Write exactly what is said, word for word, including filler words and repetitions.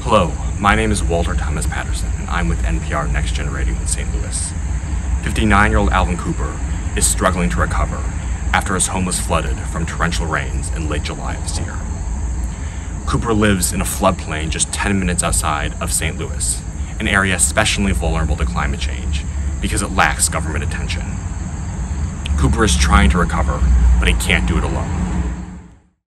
Hello, my name is Walter Thomas-Patterson, and I'm with N P R Next Generating in Saint Louis. fifty-nine-year-old Alvin Cooper is struggling to recover after his home was flooded from torrential rains in late July of this year. Cooper lives in a floodplain just ten minutes outside of Saint Louis, an area especially vulnerable to climate change because it lacks government attention. Cooper is trying to recover, but he can't do it alone.